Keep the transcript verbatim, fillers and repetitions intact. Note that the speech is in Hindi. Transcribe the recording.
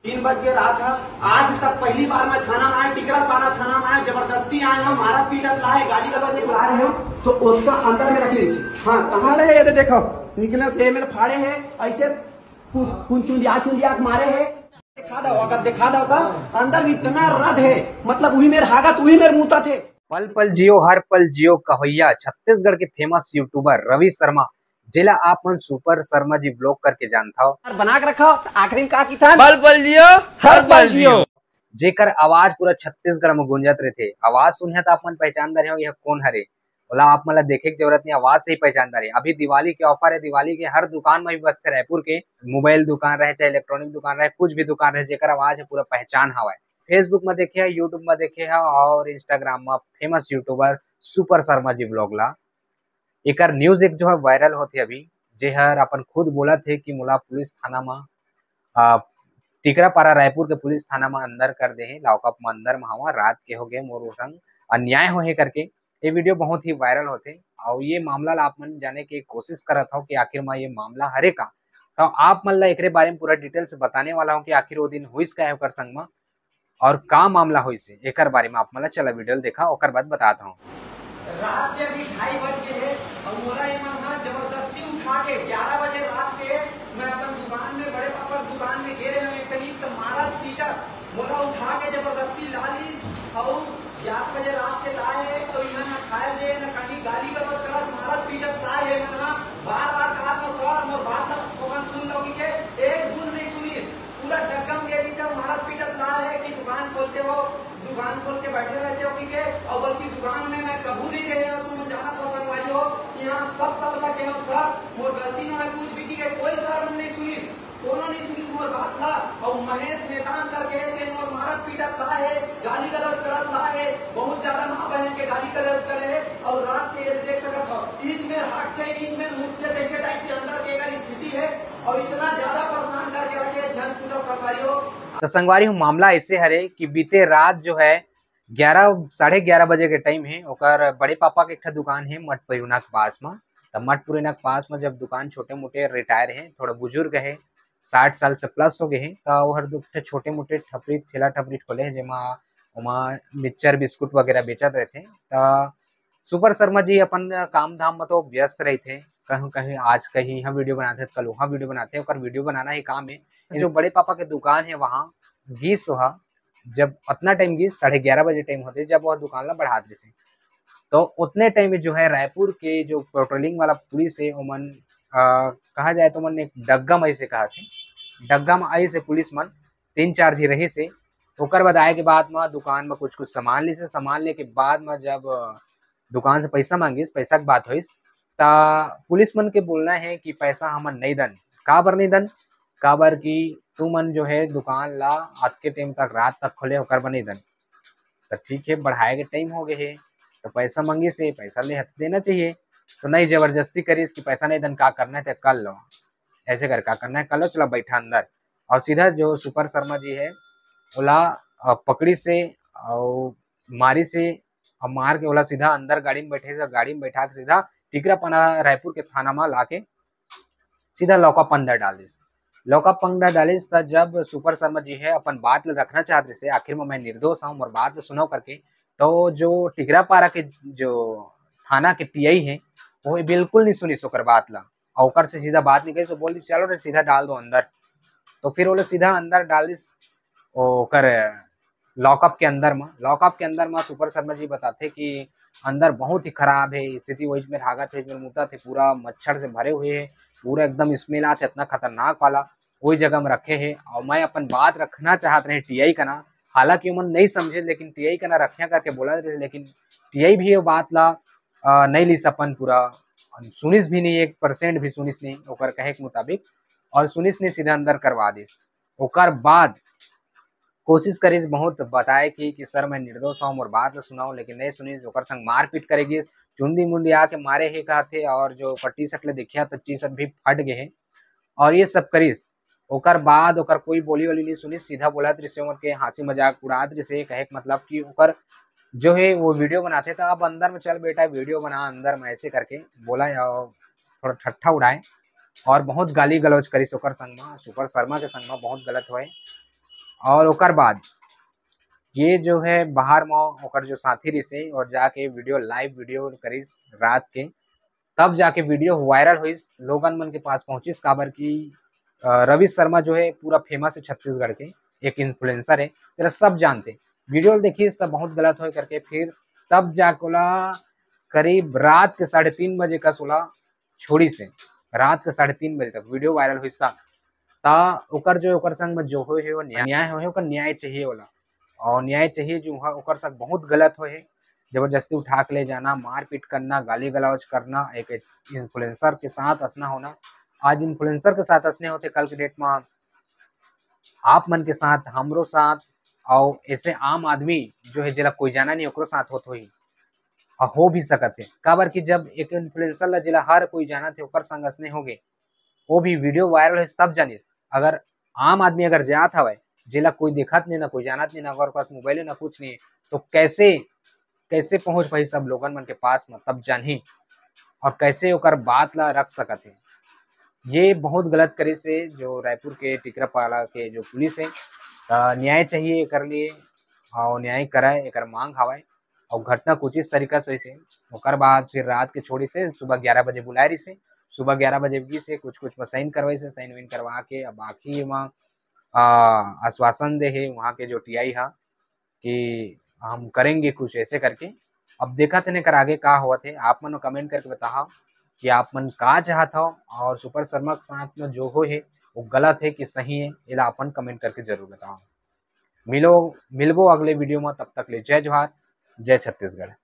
तीन बज के रात है। आज तक पहली बार मैं थाना में आया, टिकरा पारा थाना में आया, जबरदस्ती आए हो, मारा पीटा लाए, गाली गलौज बुला रहे हो, तो उसका अंदर में रखी। हाँ कहाँ रहे ये देखो, निकले थे मेरे फाड़े है, ऐसे चुंदिया चुंदिया मारे है। दिखा दो अगर दिखा दो का अंदर इतना रद है, मतलब वही मेरे हागत वही मेरे मुँह थे। पल पल जियो हर पल जियो कहोइया छत्तीसगढ़ के फेमस यूट्यूबर रवि शर्मा जिला आप मन सुपर शर्मा जी ब्लॉग करके जानता हो बना के रखो आखिरी में का की था पल पल जियो हर पल जियो जेकर आवाज पूरा छत्तीसगढ़ में गूंजत रहे। आवाज सुनिया तो आप मन पहचान रहे हो यह कौन हरे, बोला आप मतलब देखे की जरूरत नहीं, आवाज से ही पहचान रहे। अभी दिवाली के ऑफर है, दिवाली के हर दुकान में भी बसते, रायपुर के मोबाइल दुकान रहे चाहे इलेक्ट्रॉनिक दुकान रहे, कुछ भी दुकान रहे जेकर आवाज है पूरा पहचान हवा है। फेसबुक में देखे है, यूट्यूब में देखे है और इंस्टाग्राम में famous YouTuber super Sharma ji blog ला एक न्यूज एक जो है वायरल होती अभी, जे हर अपन खुद बोला थे कि मोला पुलिस थाना में टिकरापारा रायपुर के पुलिस थाना में अंदर कर दे, लॉकअप में अंदर में हवा रात के हो गए मोर संग अन्याय हो है करके ये वीडियो बहुत ही वायरल होते। और ये मामला ला आप मन जाने की कोशिश करत हो कि आखिर में ये मामला हरे का, तो आप मन ला एकरे बारे में पूरा डिटेल से बताने वाला हूँ कि आखिर वो दिन हुईस का है ओकर संग में और का मामला हुई से एक बारे में आप मतलब चला वीडियो देखा और बाद बताता हूँ। रात के अभी ढाई बज के है और मोला यहाँ जबरदस्ती उठा के ग्यारह बजे रात के मैं अपन दुकान में बड़े पापा दुकान में घेरे हमें करीब तो मारा पीटा, मोला उठा के जबरदस्ती ला ली और ग्यारह बजे रात के लाए है तो यहाँ ना खाए ले ना कहीं गाली गलौज करा मारा पीटा लाए है ना बार बार कहा तो सवाल मोर बात दुकान सुन लो कि के एक बूंद नहीं सुनी, पूरा डगम गेरी से मारा पीटा लाए है कि दुकान खोलते हो दुकान खोल के बैठे रहते हो कि और बल्कि दुकान में मैं कबू नहीं रहे हो, तुम जाना तो संगवारी हो यहाँ सब सब लगे हो सर मोर गलती ना है कुछ भी की कोई शर्म नहीं सुनीस, कोनो नहीं सुनीस मोर बात था और महेश नेतान करके थे मोर मारा पीटा ला है, गाली गलौज करत ला है, बहुत ज्यादा माँ बहन के गाली गलौज करे है और रात के देख सकत हो ईच में हाथ थे ईच में मुख थे कैसे टाइप से अंदर के अगर स्थिति है और इतना ज्यादा परेशान करके रखे जन पूरा संगवारी हो। तो संगवारी हूँ मामला ऐसे हरे कि बीते रात जो है ग्यारह साढ़े ग्यारह बजे के टाइम है और बड़े पापा के एक दुकान है मठ परिना के पास में, तो मठ परिना के पास में जब दुकान छोटे मोटे रिटायर है थोड़ा बुजुर्ग है साठ साल से प्लस हो गए हैं तो वो हर छोटे मोटे ठपरी ठेला ठपरी खोले है जेमा वहाँ मिक्सचर बिस्कुट वगैरह बेचत रहे थे। तो सुपर शर्मा जी अपन काम धाम में तो व्यस्त रहे थे, कहीं कहीं आज कहीं यहाँ वीडियो बनाते कल वहाँ वीडियो बनाते और वीडियो बनाना ही काम है। जो बड़े पापा के दुकान है वहाँ गीस वहा जब उतना टाइम गीस साढ़े ग्यारह बजे टाइम होते जब वह दुकान ला बढ़ा दी से, तो उतने टाइम में जो है रायपुर के जो पेट्रोलिंग वाला पुलिस है उमन कहा जाए तो मन एक डग्गा में ऐसे कहा थे डग्गा में आई से पुलिस मन तीन चार जी रहे से ओकर बाद आए के बाद में दुकान में कुछ कुछ सामान ली से सामान ले के बाद में जब दुकान से पैसा मांगिस पैसा की बात हुई ता पुलिस मन के बोलना है कि पैसा हमन नहीं दन, का बर नहीं दन का बर की तू मन जो है दुकान ला आज के टाइम तक रात तक खोले होकर बनी दन, तो ठीक है बढ़ाए के टाइम हो गए है तो पैसा मांगी से पैसा ले हथ देना चाहिए, तो नहीं जबरदस्ती करी इसकी पैसा नहीं दन का करना है तो कर लो, ऐसे कर का करना है कर लो चलो बैठा अंदर। और सीधा जो सुपर शर्मा जी है ओला पकड़ी से और मारी से और मार के ओला सीधा अंदर गाड़ी में बैठे से गाड़ी में बैठा के सीधा टिकरापारा रायपुर के थाना में ला के सीधा लॉकअप अंदर डाल दी। लॉकअप अंदर डालिस था जब सुपर शर्मा जी है अपन बात रखना चाहते से आखिर में मैं निर्दोष हूँ और बात सुनो करके, तो जो टिकरापारा के जो थाना के टीआई है वो बिल्कुल नहीं सुनी सोकर बात ला और से सीधा बात नहीं कही तो बोल दी चलो रे सीधा डाल दो अंदर, तो फिर वो सीधा अंदर डाल दिस ओकर लॉकअप के अंदर में। लॉकअप के अंदर में सुपर शर्मा जी बताते कि अंदर बहुत ही खराब है स्थिति, वही में भागत है मुता थे पूरा मच्छर से भरे हुए है, पूरा एकदम स्मेल आते इतना खतरनाक वाला वही जगह में रखे है। और मैं अपन बात रखना चाहते रहे टीआई का ना, हालांकि उमन नहीं समझे लेकिन टीआई का ना रखिया करके बोला रहे, लेकिन टीआई भी ये बात ला नहीं ली अपन पूरा सुनिस भी नहीं, एक परसेंट भी सुनिस नहीं ओकर कहे के मुताबिक, और सुनिस ने सीधा अंदर करवा दी। ओकर बाद कोशिश करीस बहुत बताए कि, कि सर मैं निर्दोष हूँ और बात सुनाऊं, लेकिन नहीं सुनी ओकर संग मारपीट करेगी, चुंदी मुंडी आके मारे है कहते और जो टी शर्ट ले देखिया तो टी शर्ट भी फट गए हैं और ये सब करीस। ओकर बाद ओकर कोई बोली वाली नहीं सुनी, सीधा बोला दृश्य उमर के हंसी मजाक उड़ा दृश्य कहे मतलब कि ओकर जो है वो वीडियो बनाते थे अब अंदर में चल बेटा वीडियो बना अंदर में ऐसे करके बोला या थोड़ा ठट्ठा उड़ाए और बहुत गाली गलौज करी ओकर संग में सुपर शर्मा के संग में बहुत गलत हुए। और ओकर बाद ये जो है बाहर में ओकर जो साथी रिसे और जाके वीडियो लाइव वीडियो करिस रात के, तब जाके वीडियो वायरल हुई, लोगन मन के पास पहुंचिस। काबर की रवि शर्मा जो है पूरा फेमस है छत्तीसगढ़ के, एक इन्फ्लुएंसर है, तेरा सब जानते। वीडियो देखिस तब बहुत गलत हो करके, फिर तब जाकोला करीब रात के साढ़े तीन बजे का सोला छोड़ी से रात के साढ़े तीन बजे तक वीडियो वायरल हुई था। ता ओकर जो ओकर संग में जो हो है वो न्याय हो है, ओकर न्याय चाहिए वाला, और न्याय चाहिए जो है ओकर संग बहुत गलत हो है। जबरदस्ती उठा के ले जाना, मारपीट करना, गाली गलौज करना, एक इन्फ्लुएंसर के साथ असना होना। आज इन्फ्लुएंसर के साथ असने होते, कल के डेट में आप मन के साथ, हमरो साथ, और ऐसे आम आदमी जो है जरा कोई जाना नहीं ओकरो साथ होत होई, और हो भी सकत है। काबर कि जब एक इन्फ्लुएंसर ला जिला हर कोई जाना थे ओकर संग असने होगे, वो भी वीडियो वायरल है तब जानिस। अगर आम आदमी अगर जात हवे जिला कोई देखत नहीं, ना कोई जानत नहीं, ना अगर पास मोबाइल ना कुछ नहीं, तो कैसे कैसे पहुंच पाई सब लोगन मन के पास में, तब जानही, और कैसे ओकर बात ला रख सकत है। ये बहुत गलत करे से जो रायपुर के टिकरापाला के जो पुलिस है, न्याय चाहिए कर लिए, और न्याय कराए एकर मांग हवाए। और घटना कुछ इस तरीका से से ओकर बाद फिर रात के छोड़ी से सुबह ग्यारह बजे बुलाए रही से, सुबह ग्यारह बजे की से कुछ कुछ में साइन करवाई से, साइन वाइन करवा के अब बाकी वहाँ आश्वासन दे है वहाँ के जो टी आई हा कि हम करेंगे कुछ ऐसे करके। अब देखा तेने कर आगे का हुआ थे, आप मन कमेंट करके बताओ कि आप मन का चाहत हो, और सुपर शर्मा के साथ में जो हो है वो गलत है कि सही है, ये अपन कमेंट करके जरूर बताओ। मिलो मिलबो अगले वीडियो में, तब तक ले जय जोहार, जय छत्तीसगढ़।